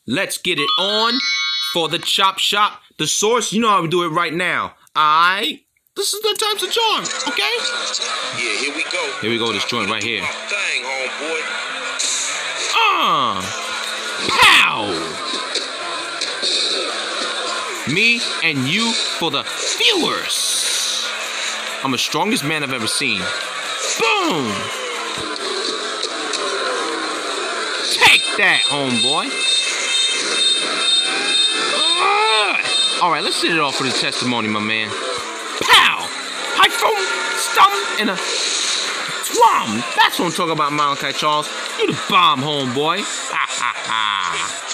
Let's get it on for the chop shop. The source, you know how we do it right now. This is the times of charm, okay? Yeah, here we go. Here we go, this joint right here. Thing, homeboy. Pow! Me and you for the viewers. I'm the strongest man I've ever seen. Boom! Take that, homeboy. Alright, let's set it off for the testimony, my man. Pow! High foam, stump, and a twam. That's what I'm talking about, Malachi Charles. You the bomb, homeboy. Ha ha ha.